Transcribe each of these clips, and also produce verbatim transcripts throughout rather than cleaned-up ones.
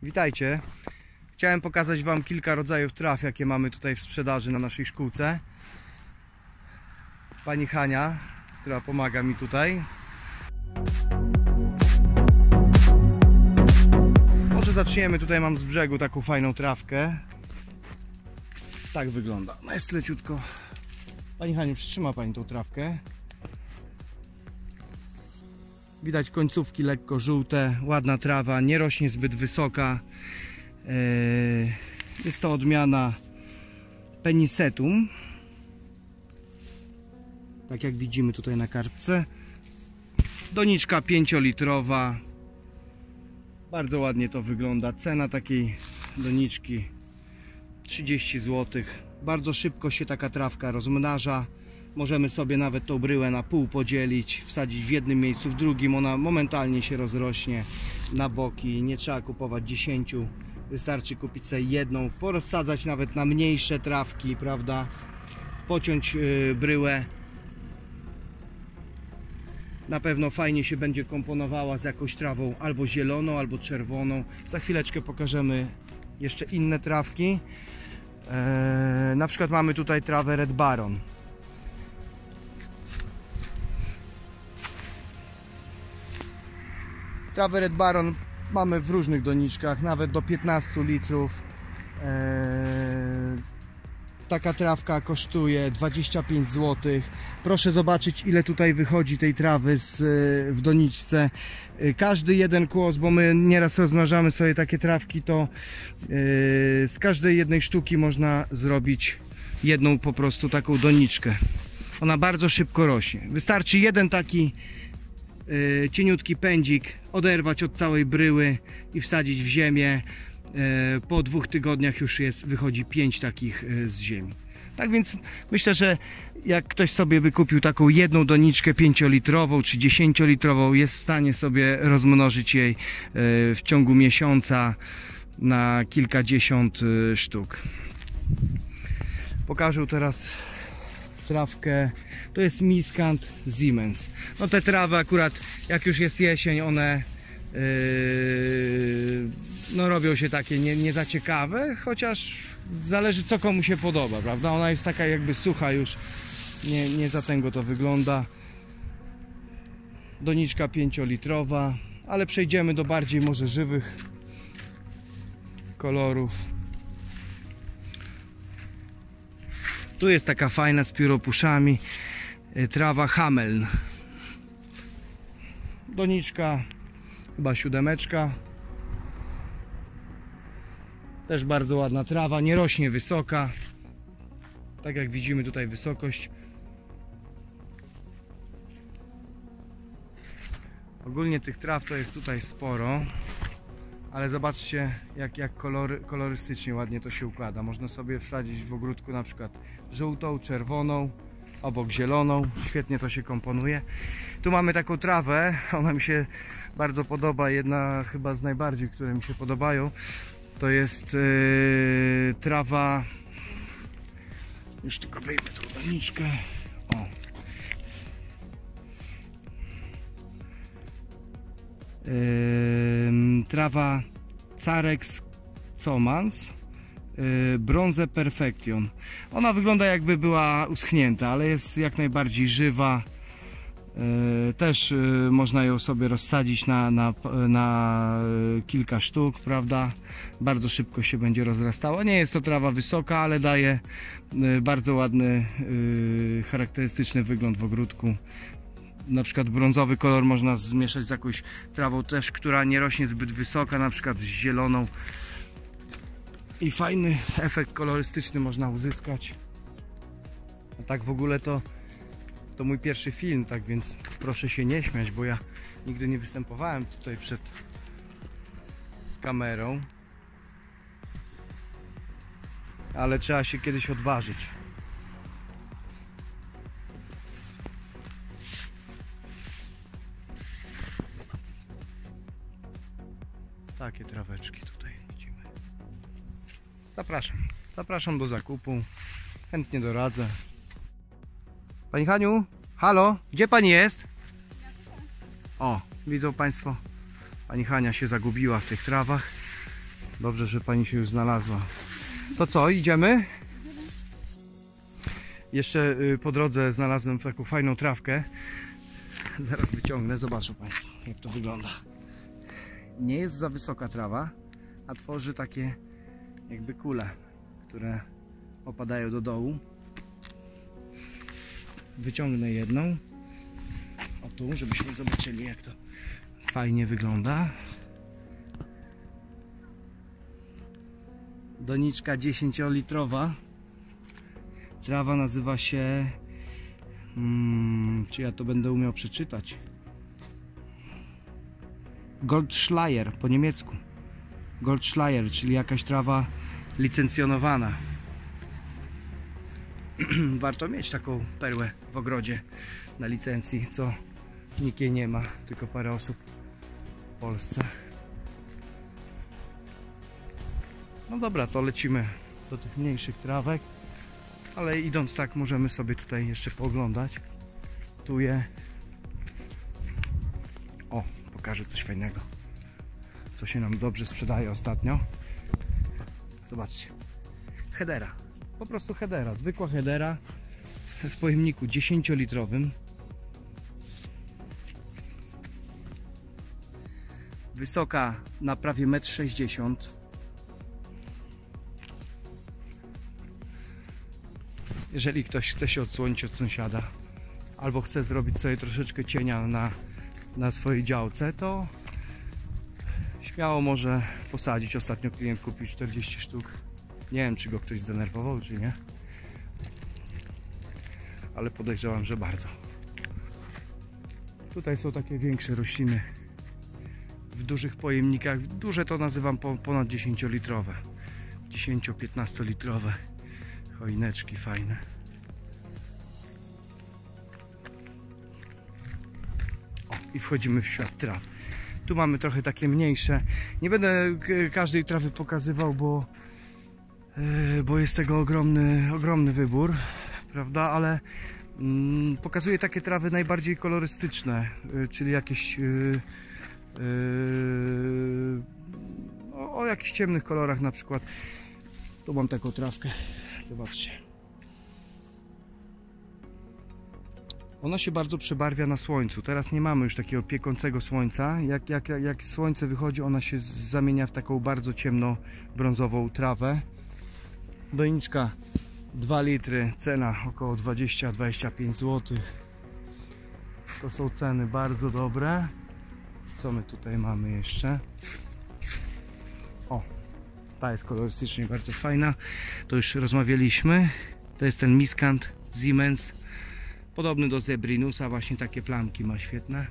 Witajcie. Chciałem pokazać Wam kilka rodzajów traw, jakie mamy tutaj w sprzedaży na naszej szkółce. Pani Hania, która pomaga mi tutaj. Może zaczniemy, tutaj mam z brzegu taką fajną trawkę. Tak wygląda, no jest leciutko. Pani Haniu, przytrzyma Pani tą trawkę. Widać końcówki lekko żółte, ładna trawa, nie rośnie zbyt wysoka. Jest to odmiana Penicetum, tak jak widzimy tutaj na kartce. Doniczka pięciolitrowa, bardzo ładnie to wygląda. Cena takiej doniczki trzydzieści złotych. Bardzo szybko się taka trawka rozmnaża. Możemy sobie nawet tą bryłę na pół podzielić, wsadzić w jednym miejscu, w drugim. Ona momentalnie się rozrośnie na boki. Nie trzeba kupować dziesięciu. Wystarczy kupić sobie jedną, porozsadzać nawet na mniejsze trawki, prawda? Pociąć yy, bryłę. Na pewno fajnie się będzie komponowała z jakąś trawą albo zieloną, albo czerwoną. Za chwileczkę pokażemy jeszcze inne trawki. Eee, na przykład mamy tutaj trawę Red Baron. Trawę Red Baron mamy w różnych doniczkach, nawet do piętnastu litrów. Eee, taka trawka kosztuje dwadzieścia pięć złotych. Proszę zobaczyć, ile tutaj wychodzi tej trawy z, w doniczce. Każdy jeden kłos, bo my nieraz rozmnażamy sobie takie trawki, to yy, z każdej jednej sztuki można zrobić jedną po prostu taką doniczkę. Ona bardzo szybko rośnie. Wystarczy jeden taki yy, cieniutki pędzik oderwać od całej bryły i wsadzić w ziemię. Po dwóch tygodniach już jest, wychodzi pięć takich z ziemi. Tak więc myślę, że jak ktoś sobie wykupił taką jedną doniczkę pięciolitrową czy dziesięciolitrową, jest w stanie sobie rozmnożyć jej w ciągu miesiąca na kilkadziesiąt sztuk. Pokażę teraz trawkę. To jest Miscant Siemens. No te trawy akurat, jak już jest jesień, one Yy, no robią się takie nie, nie za ciekawe, chociaż zależy, co komu się podoba, prawda? Ona jest taka jakby sucha już, nie, nie za tego to wygląda. Doniczka pięciolitrowa, ale przejdziemy do bardziej może żywych kolorów. Tu jest taka fajna z pióropuszami trawa Hameln. Doniczka chyba siódemeczka. Też bardzo ładna trawa, nie rośnie wysoka. Tak jak widzimy tutaj wysokość. Ogólnie tych traw to jest tutaj sporo. Ale zobaczcie, jak, jak kolory, kolorystycznie ładnie to się układa. Można sobie wsadzić w ogródku na przykład żółtą, czerwoną, obok zieloną. Świetnie to się komponuje. Tu mamy taką trawę, ona mi się bardzo podoba, jedna chyba z najbardziej, które mi się podobają. To jest yy, trawa, już tylko wyjmę tą doniczkę. O. Yy, trawa Carex Comans yy, Bronze Perfection. Ona wygląda, jakby była uschnięta, ale jest jak najbardziej żywa. Też można ją sobie rozsadzić na, na, na kilka sztuk, prawda? Bardzo szybko się będzie rozrastała. Nie jest to trawa wysoka, ale daje bardzo ładny, charakterystyczny wygląd w ogródku. Na przykład brązowy kolor można zmieszać z jakąś trawą też, która nie rośnie zbyt wysoka, na przykład z zieloną. I fajny efekt kolorystyczny można uzyskać. A tak w ogóle to To mój pierwszy film, tak więc proszę się nie śmiać, bo ja nigdy nie występowałem tutaj przed kamerą. Ale trzeba się kiedyś odważyć. Takie traweczki tutaj widzimy. Zapraszam. Zapraszam do zakupu. Chętnie doradzę. Pani Haniu, halo, gdzie Pani jest? O, widzą Państwo, Pani Hania się zagubiła w tych trawach. Dobrze, że pani się już znalazła. To co, idziemy? Jeszcze po drodze znalazłem taką fajną trawkę. Zaraz wyciągnę, zobaczą państwo, jak to wygląda. Nie jest za wysoka trawa, a tworzy takie jakby kule, które opadają do dołu. Wyciągnę jedną. O tu, żebyśmy zobaczyli, jak to fajnie wygląda. Doniczka dziesięciolitrowa. Trawa nazywa się... Hmm, czy ja to będę umiał przeczytać? Goldschleier po niemiecku. Goldschleier, czyli jakaś trawa licencjonowana. Warto mieć taką perłę w ogrodzie na licencji, co nikt jej nie ma, tylko parę osób w Polsce. No dobra, to lecimy do tych mniejszych trawek, ale idąc tak możemy sobie tutaj jeszcze pooglądać. Tu je... O, pokażę coś fajnego, co się nam dobrze sprzedaje ostatnio. Zobaczcie, hedera, po prostu hedera, zwykła hedera w pojemniku dziesięciolitrowym. Wysoka na prawie metr sześćdziesiąt. Jeżeli ktoś chce się odsłonić od sąsiada albo chce zrobić sobie troszeczkę cienia na, na swojej działce, to śmiało może posadzić. Ostatnio klient kupił czterdzieści sztuk. Nie wiem, czy go ktoś zdenerwował, czy nie, ale podejrzewam, że bardzo. Tutaj są takie większe rośliny w dużych pojemnikach. Duże to nazywam ponad dziesięciolitrowe, dziesięcio-piętnastolitrowe choineczki fajne. O, i wchodzimy w świat traw. Tu mamy trochę takie mniejsze. Nie będę każdej trawy pokazywał, bo, bo jest tego ogromny, ogromny wybór, prawda? Ale mm, pokazuję takie trawy najbardziej kolorystyczne, czyli jakieś yy, yy, o, o jakichś ciemnych kolorach na przykład. Tu mam taką trawkę. Zobaczcie. Ona się bardzo przebarwia na słońcu. Teraz nie mamy już takiego piekącego słońca. Jak, jak, jak słońce wychodzi, ona się zamienia w taką bardzo ciemno brązową trawę. Doniczka dwa litry, cena około dwadzieścia do dwudziestu pięciu złotych. To są ceny bardzo dobre. Co my tutaj mamy jeszcze? O, ta jest kolorystycznie bardzo fajna. To już rozmawialiśmy. To jest ten Miskant Siemens. Podobny do Zebrinusa, właśnie takie plamki ma świetne.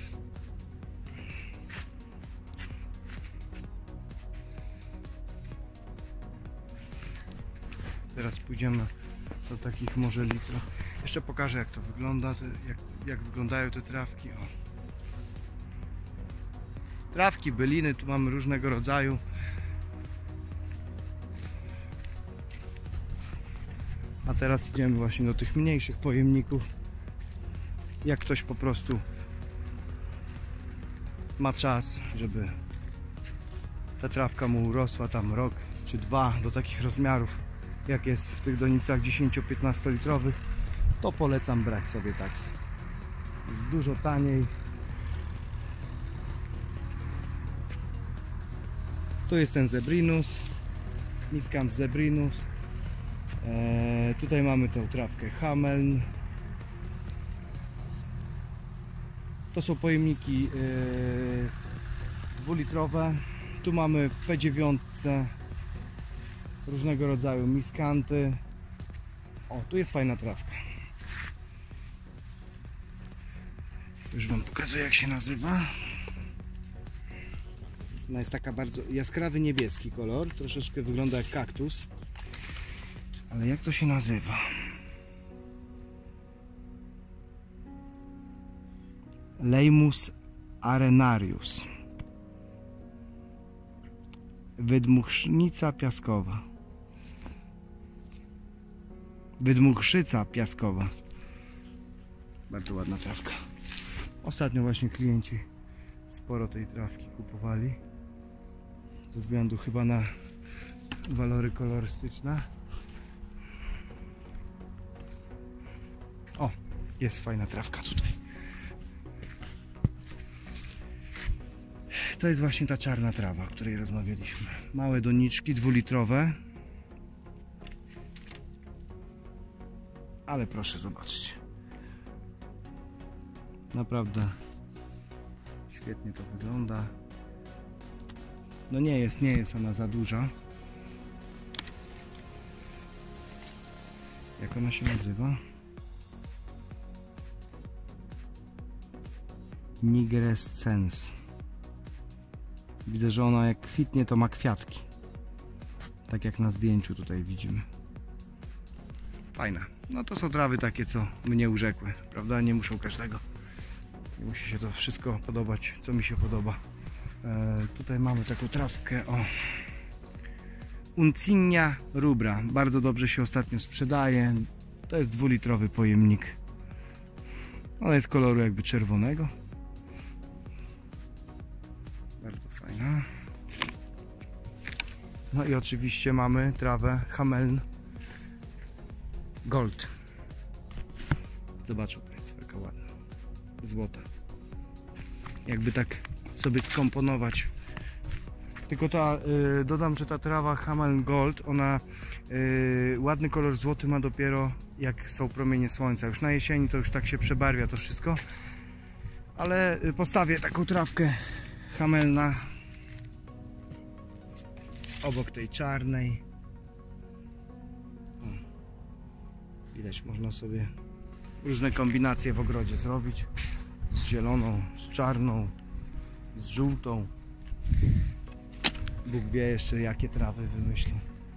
Teraz pójdziemy do takich może litrów. Jeszcze pokażę, jak to wygląda, jak, jak wyglądają te trawki. O. Trawki, byliny, tu mamy różnego rodzaju. A teraz idziemy właśnie do tych mniejszych pojemników. Jak ktoś po prostu ma czas, żeby ta trawka mu urosła tam rok czy dwa do takich rozmiarów, jak jest w tych donicach dziesięcio-piętnastolitrowych, to polecam brać sobie takie. Jest dużo taniej. Tu jest ten Zebrinus, Miskant Zebrinus. Eee, tutaj mamy tę trawkę Hameln. To są pojemniki yy, dwulitrowe. Tu mamy w P dziewięć różnego rodzaju miskanty. O, tu jest fajna trawka. Już wam pokazuję, jak się nazywa. Ona jest taka bardzo jaskrawy niebieski kolor. Troszeczkę wygląda jak kaktus. Ale jak to się nazywa? Leimus arenarius. Wydmuchnica piaskowa. Wydmuchrzyca piaskowa. Bardzo ładna trawka. Ostatnio właśnie klienci sporo tej trawki kupowali. ze względu chyba na walory kolorystyczne. O, jest fajna trawka tutaj. To jest właśnie ta czarna trawa, o której rozmawialiśmy. Małe doniczki, dwulitrowe. Ale proszę zobaczyć. Naprawdę świetnie to wygląda. No nie jest, nie jest ona za duża. Jak ona się nazywa? Nigrescens. Widzę, że ona jak kwitnie, to ma kwiatki. Tak jak na zdjęciu tutaj widzimy. Fajna. No to są trawy takie, co mnie urzekły, prawda? Nie muszą każdego. Nie musi się to wszystko podobać, co mi się podoba. E, tutaj mamy taką trawkę, o. Uncinia rubra. Bardzo dobrze się ostatnio sprzedaje. To jest dwulitrowy pojemnik. Ona jest koloru jakby czerwonego. Bardzo fajna. No i oczywiście mamy trawę Hameln Gold. Zobaczą Państwo, jaka ładna. Złota. Jakby tak sobie skomponować. Tylko ta, y, dodam, że ta trawa Hameln Gold, ona y, ładny kolor złoty ma dopiero jak są promienie słońca. Już na jesieni to już tak się przebarwia to wszystko. Ale postawię taką trawkę Hamelna obok tej czarnej. O, widać, można sobie różne kombinacje w ogrodzie zrobić. Z zieloną, z czarną, z żółtą. Bóg wie jeszcze, jakie trawy wymyśli.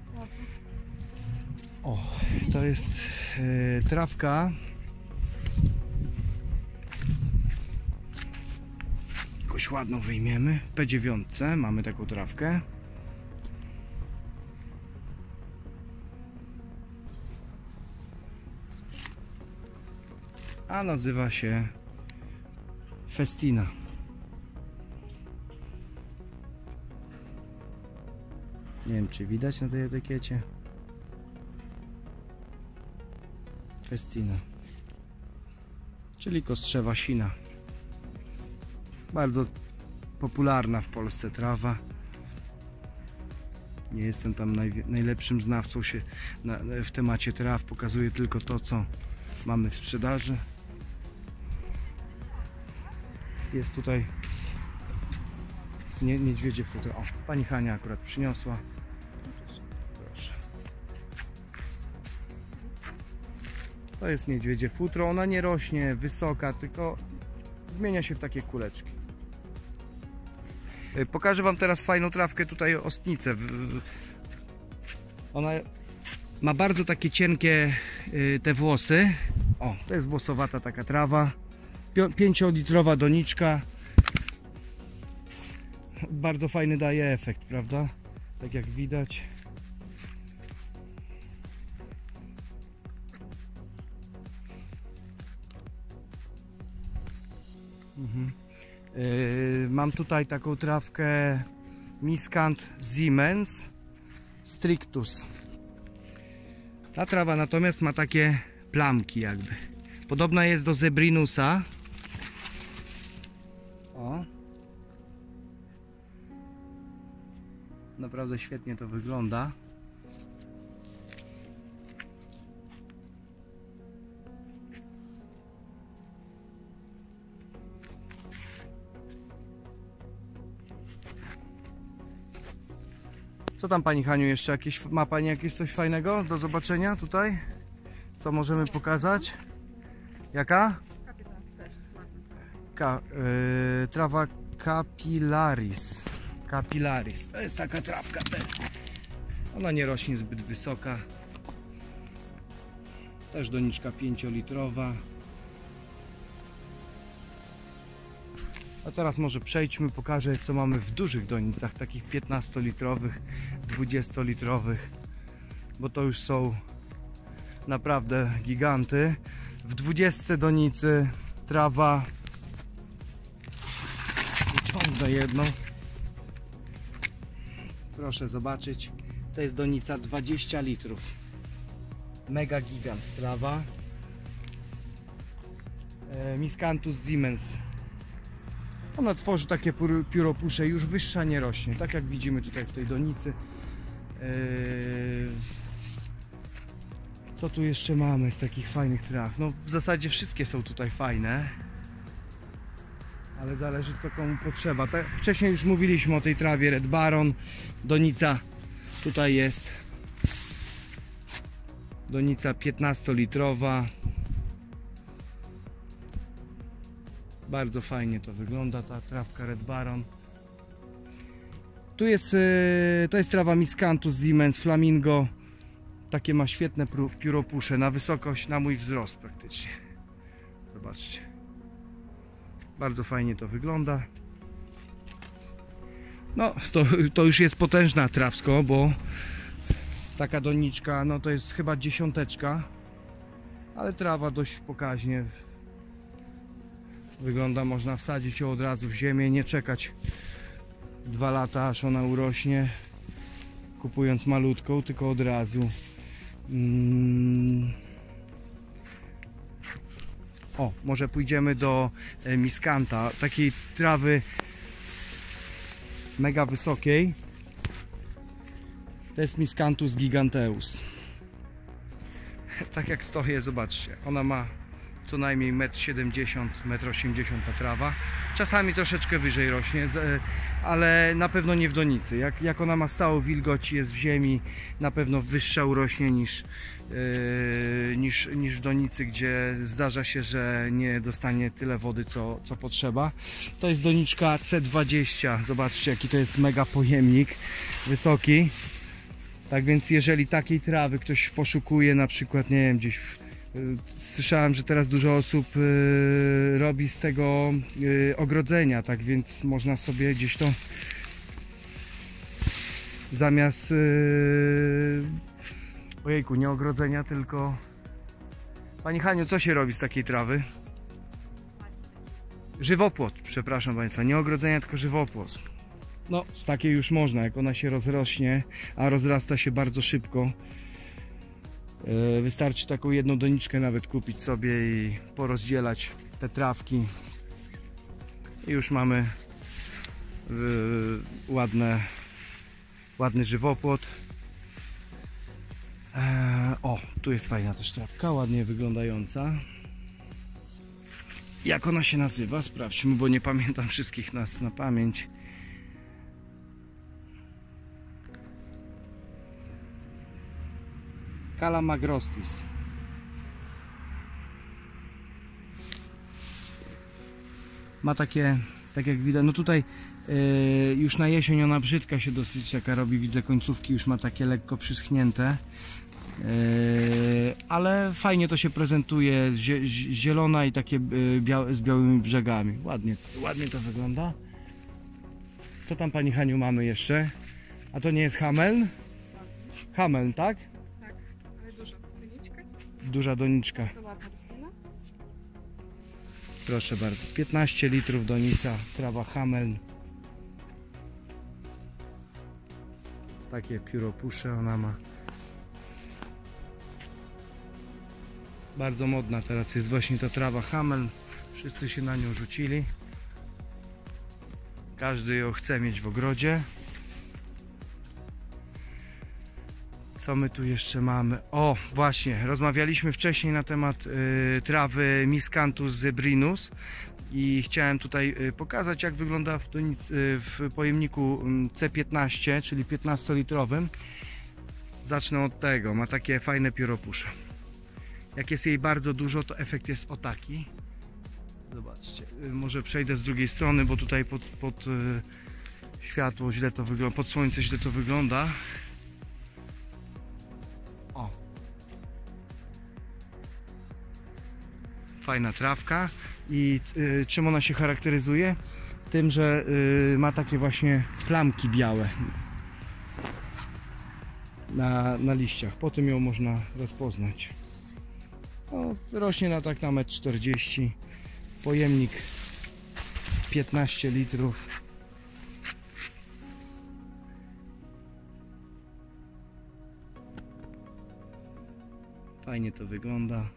O, to jest e, trawka. Jakąś ładną wyjmiemy. P dziewięć mamy taką trawkę. A nazywa się Festina. Nie wiem, czy widać na tej etykiecie. Festina. Czyli kostrzewa sina. Bardzo popularna w Polsce trawa. Nie jestem tam naj, najlepszym znawcą się na, w temacie traw. Pokazuję tylko to, co mamy w sprzedaży. Jest tutaj nie, niedźwiedzie futro. O, pani Hania akurat przyniosła. Proszę. To jest niedźwiedzie futro. Ona nie rośnie wysoka, tylko zmienia się w takie kuleczki. Pokażę Wam teraz fajną trawkę, tutaj ostnicę. Ona ma bardzo takie cienkie te włosy. O, to jest włosowata taka trawa. pięciolitrowa doniczka. Bardzo fajny daje efekt, prawda? Tak jak widać. Mhm. Yy, mam tutaj taką trawkę Miscant Siemens Strictus. Ta trawa natomiast ma takie plamki jakby. Podobna jest do Zebrinusa. O. Naprawdę świetnie to wygląda. Co tam Pani Haniu jeszcze? Jakieś, ma Pani jakieś coś fajnego do zobaczenia tutaj? Co możemy pokazać? Jaka? Ka, yy, trawa Capillaris. Capillaris. To jest taka trawka. Ona nie rośnie zbyt wysoka. Też doniczka pięciolitrowa. A teraz może przejdźmy, pokażę, co mamy w dużych donicach, takich piętnastolitrowych, dwudziestolitrowych, bo to już są naprawdę giganty. W dwudziestce donicy trawa, wyciągnę jedną, Proszę zobaczyć. To jest donica dwadzieścia litrów. Mega gigant trawa. E, Miscanthus Siemens. Ona tworzy takie pióropusze, już wyższa nie rośnie, tak jak widzimy tutaj w tej donicy. E, co tu jeszcze mamy z takich fajnych traw? No w zasadzie wszystkie są tutaj fajne. Ale zależy co komu potrzeba. Tak, wcześniej już mówiliśmy o tej trawie Red Baron. Donica tutaj jest. Donica piętnastolitrowa. Bardzo fajnie to wygląda, ta trawka Red Baron. Tu jest, to jest trawa Miscanthus Siemens Flamingo. Takie ma świetne pióropusze na wysokość, na mój wzrost praktycznie. Zobaczcie. Bardzo fajnie to wygląda. No, to, to już jest potężna trawsko, bo taka doniczka, no to jest chyba dziesiąteczka, ale trawa dość pokaźnie wygląda. Można wsadzić ją od razu w ziemię, nie czekać dwa lata, aż ona urośnie, kupując malutką, tylko od razu. Hmm. O, może pójdziemy do Miscantha, takiej trawy mega wysokiej. To jest Miscanthus giganteus. Tak jak stoję, zobaczcie, ona ma co najmniej metr siedemdziesiąt, metr osiemdziesiąt ta trawa. Czasami troszeczkę wyżej rośnie, ale na pewno nie w donicy. Jak, jak ona ma stałą wilgoć, jest w ziemi, na pewno wyższa urośnie niż, yy, niż, niż w donicy, gdzie zdarza się, że nie dostanie tyle wody, co, co potrzeba. To jest doniczka C dwadzieścia. Zobaczcie, jaki to jest mega pojemnik, wysoki. Tak więc jeżeli takiej trawy ktoś poszukuje, na przykład, nie wiem, gdzieś w, y, słyszałem, że teraz dużo osób y, robi z tego y, ogrodzenia, tak więc można sobie gdzieś to zamiast y, ojejku, nie ogrodzenia, tylko Pani Haniu, co się robi z takiej trawy? Żywopłot, przepraszam Państwa, nie ogrodzenia, tylko żywopłot. No, z takiej już można, jak ona się rozrośnie, a rozrasta się bardzo szybko. Yy, wystarczy taką jedną doniczkę nawet kupić sobie i porozdzielać te trawki. I już mamy yy, ładne, ładny żywopłot. Yy, o, tu jest fajna też trawka, ładnie wyglądająca. Jak ona się nazywa? Sprawdźmy, bo nie pamiętam wszystkich nas na pamięć. Calamagrostis. Ma takie, tak jak widać, no tutaj yy, już na jesień ona brzydka się dosyć taka robi, widzę końcówki już ma takie lekko przyschnięte, yy, ale fajnie to się prezentuje, zielona i takie yy, bia z białymi brzegami, ładnie, ładnie to wygląda. Co tam Pani Haniu mamy jeszcze? A to nie jest Hameln? Hameln, tak? Duża doniczka. Proszę bardzo, piętnaście litrów donica, trawa Hameln. Takie pióropusze ona ma. Bardzo modna teraz jest właśnie ta trawa Hameln. Wszyscy się na nią rzucili. Każdy ją chce mieć w ogrodzie. Co my tu jeszcze mamy? O, właśnie, rozmawialiśmy wcześniej na temat y, trawy Miscanthus zebrinus i chciałem tutaj y, pokazać, jak wygląda w, donic, y, w pojemniku C piętnaście, czyli piętnastolitrowym. Zacznę od tego, ma takie fajne pióropusze. Jak jest jej bardzo dużo, to efekt jest o taki. Zobaczcie, y, może przejdę z drugiej strony, bo tutaj pod, pod y, światło źle to wygląda, pod słońce źle to wygląda. O. Fajna trawka. I y, czym ona się charakteryzuje? Tym, że y, ma takie właśnie plamki białe na, na liściach. Po tym ją można rozpoznać. No, rośnie na tak na metr czterdzieści. Pojemnik piętnaście litrów. Fajnie to wygląda.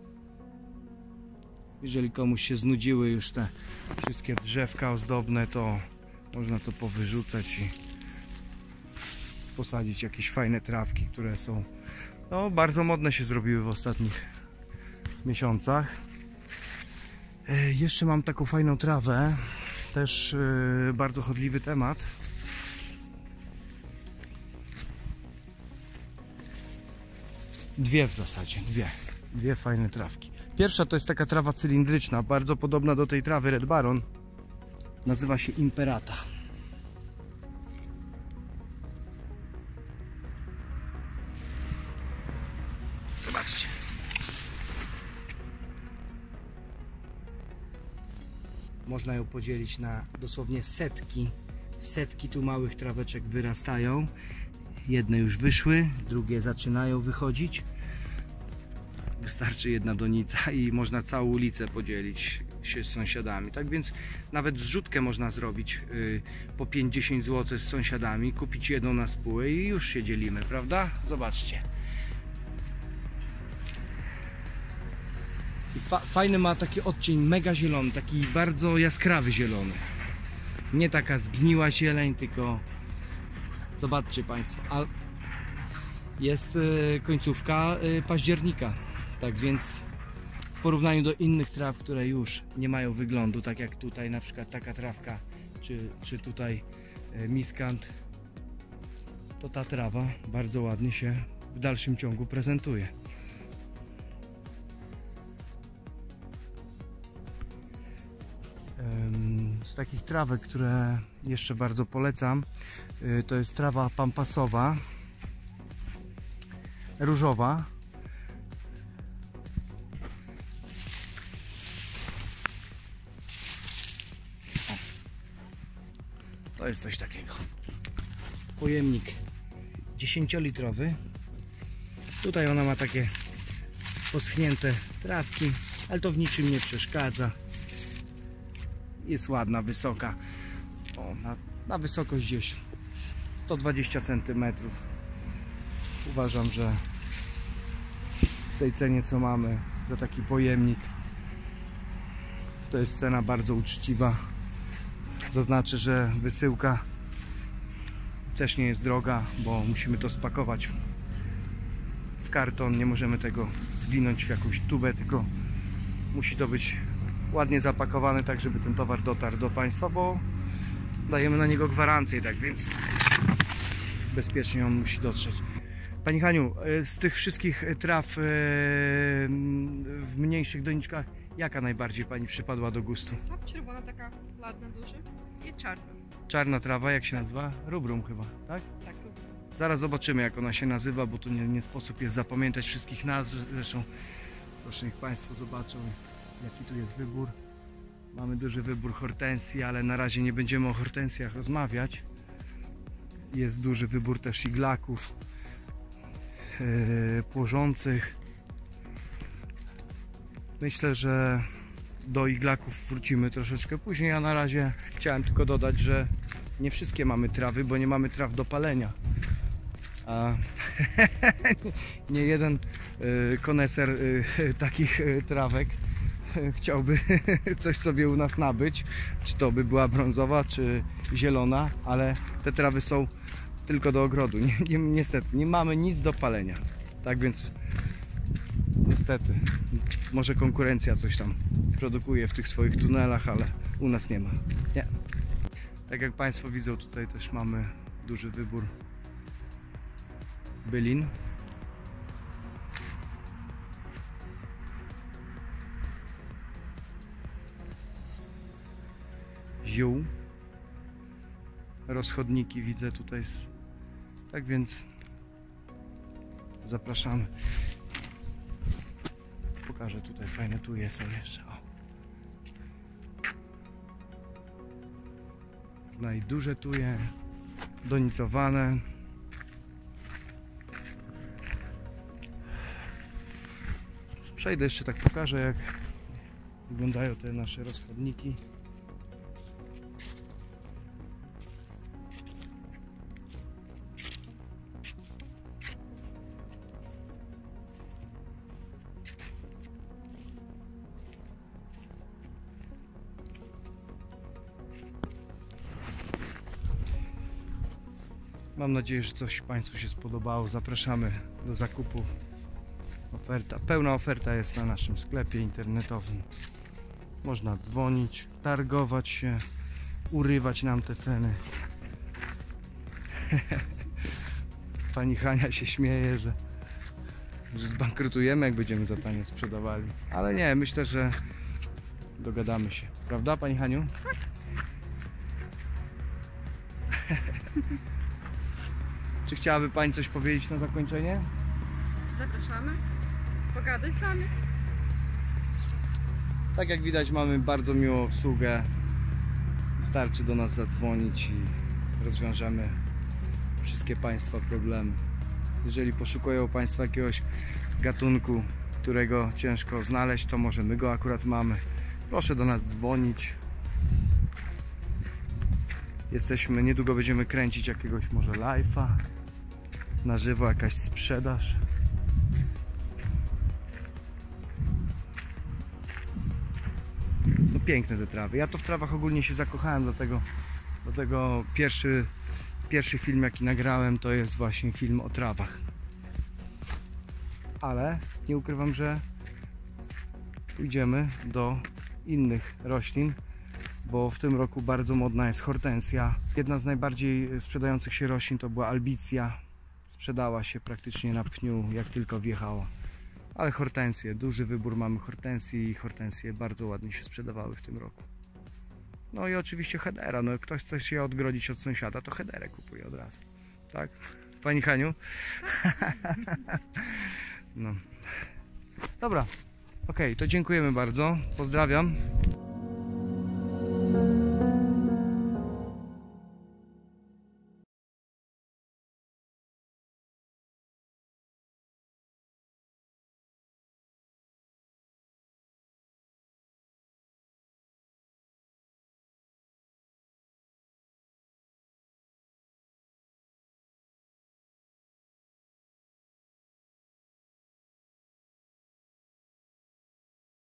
Jeżeli komuś się znudziły już te wszystkie drzewka ozdobne, to można to powyrzucać i posadzić jakieś fajne trawki, które są no, bardzo modne się zrobiły w ostatnich miesiącach. E, jeszcze mam taką fajną trawę, też e, bardzo chodliwy temat. Dwie w zasadzie, dwie. Dwie fajne trawki. Pierwsza to jest taka trawa cylindryczna, bardzo podobna do tej trawy Red Baron. Nazywa się Imperata. Zobaczcie. Można ją podzielić na dosłownie setki. Setki tu małych traweczek wyrastają. Jedne już wyszły, drugie zaczynają wychodzić. Wystarczy jedna donica i można całą ulicę podzielić się z sąsiadami. Tak więc nawet zrzutkę można zrobić yy, po pięć do dziesięciu złotych z sąsiadami, kupić jedną na spółę i już się dzielimy, prawda? Zobaczcie. Fa fajny ma taki odcień mega zielony, taki bardzo jaskrawy zielony. Nie taka zgniła zieleń, tylko zobaczcie Państwo, a jest yy, końcówka yy, października. Tak więc w porównaniu do innych traw, które już nie mają wyglądu, tak jak tutaj na przykład taka trawka, czy, czy tutaj e, miskant, to ta trawa bardzo ładnie się w dalszym ciągu prezentuje. Z takich trawek, które jeszcze bardzo polecam, to jest trawa pampasowa, różowa. To jest coś takiego. Pojemnik dziesięciolitrowy. Tutaj ona ma takie poschnięte trawki, ale to w niczym nie przeszkadza. Jest ładna, wysoka. O, na, na wysokość gdzieś sto dwadzieścia centymetrów. Uważam, że w tej cenie, co mamy za taki pojemnik, to jest cena bardzo uczciwa. Zaznaczę, że wysyłka też nie jest droga, bo musimy to spakować w karton. Nie możemy tego zwinąć w jakąś tubę, tylko musi to być ładnie zapakowane, tak żeby ten towar dotarł do Państwa, bo dajemy na niego gwarancję, tak więc bezpiecznie on musi dotrzeć. Pani Haniu, z tych wszystkich traw w mniejszych doniczkach, jaka najbardziej Pani przypadła do gustu? Tak, czerwona, taka ładna, duża i czarna. Czarna trawa, jak się nazywa? Rubrum chyba, tak? Tak, rubrum. Zaraz zobaczymy, jak ona się nazywa, bo tu nie, nie sposób jest zapamiętać wszystkich nazw. Zresztą proszę, niech Państwo zobaczą, jaki tu jest wybór. Mamy duży wybór hortensji, ale na razie nie będziemy o hortensjach rozmawiać. Jest duży wybór też iglaków, yy, płożących. Myślę, że do iglaków wrócimy troszeczkę później, a na razie chciałem tylko dodać, że nie wszystkie mamy trawy, bo nie mamy traw do palenia. A nie jeden y, koneser y, takich y, trawek y, chciałby coś sobie u nas nabyć, czy to by była brązowa, czy zielona, ale te trawy są tylko do ogrodu. Nie, nie, niestety, nie mamy nic do palenia. Tak więc niestety, może konkurencja coś tam produkuje w tych swoich tunelach, ale u nas nie ma. Nie. Tak jak Państwo widzą, tutaj też mamy duży wybór bylin. Ziół. Rozchodniki widzę tutaj. Tak więc zapraszamy. Pokażę tutaj, fajne tu jest, są jeszcze. O. No i duże tuje, donicowane. Przejdę jeszcze, tak pokażę, jak wyglądają te nasze rozchodniki. Mam nadzieję, że coś Państwu się spodobało. Zapraszamy do zakupu. Oferta, pełna oferta jest na naszym sklepie internetowym. Można dzwonić, targować się, urywać nam te ceny. Pani Hania się śmieje, że, że zbankrutujemy, jak będziemy za tanio sprzedawali. Ale nie, myślę, że dogadamy się. Prawda, Pani Haniu? Czy chciałaby Pani coś powiedzieć na zakończenie? Zapraszamy. Pogadać sami. Tak jak widać, mamy bardzo miłą obsługę. Wystarczy do nas zadzwonić i rozwiążemy wszystkie Państwa problemy. Jeżeli poszukują Państwo jakiegoś gatunku, którego ciężko znaleźć, to może my go akurat mamy. Proszę do nas dzwonić. Jesteśmy, niedługo będziemy kręcić jakiegoś może live'a. Na żywo jakaś sprzedaż. No piękne te trawy. Ja to w trawach ogólnie się zakochałem, dlatego, dlatego pierwszy, pierwszy film jaki nagrałem to jest właśnie film o trawach. Ale nie ukrywam, że pójdziemy do innych roślin, bo w tym roku bardzo modna jest hortensja. Jedna z najbardziej sprzedających się roślin to była albicja. Sprzedała się praktycznie na pniu, jak tylko wjechała. Ale hortensje, duży wybór mamy hortensji i hortensje bardzo ładnie się sprzedawały w tym roku. No i oczywiście hedera, no ktoś chce się odgrodzić od sąsiada, to hederę kupuje od razu. Tak? Pani Haniu? No. Dobra, okej, to dziękujemy bardzo, pozdrawiam.